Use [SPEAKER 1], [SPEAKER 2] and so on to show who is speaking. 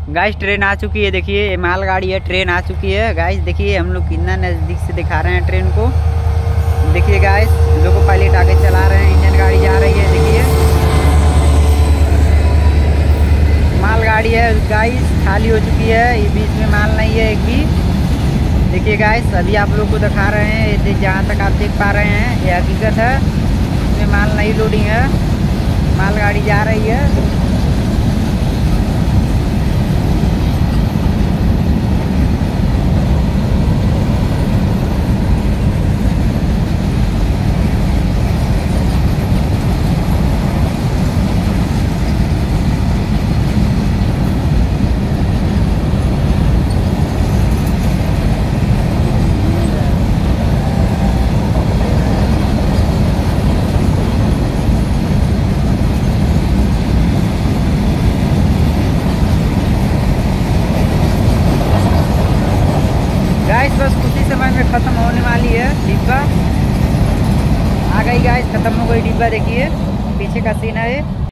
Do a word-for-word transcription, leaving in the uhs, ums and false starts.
[SPEAKER 1] Guys train आ चुकी है, देखिए ये मालगाड़ी है, ट्रेन आ चुकी है। गाइस देखिए हम लोग कितना नज़दीक से दिखा रहे हैं ट्रेन को। देखिए गाइस लोको पायलट आगे चला रहे हैं, इंजन गाड़ी जा रही है। देखिए मालगाड़ी है गाइस, खाली हो चुकी है, ये बीच में माल नहीं है एक भी। देखिए गाइस अभी आप लोग को दिखा रहे हैं, जहाँ तक आप देख पा रहे हैं ये हकीकत है, इसमें माल नहीं लोडिंग है, मालगाड़ी जा रही है। गाइस बस कुछ ही समय में ख़त्म होने वाली है डिब्बा। आ गई गाइस, ख़त्म हो गई डिब्बा। देखिए पीछे का सीन है।